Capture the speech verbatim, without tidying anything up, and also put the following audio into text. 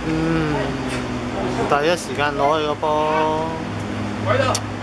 嗯，第一時間攞佢個波。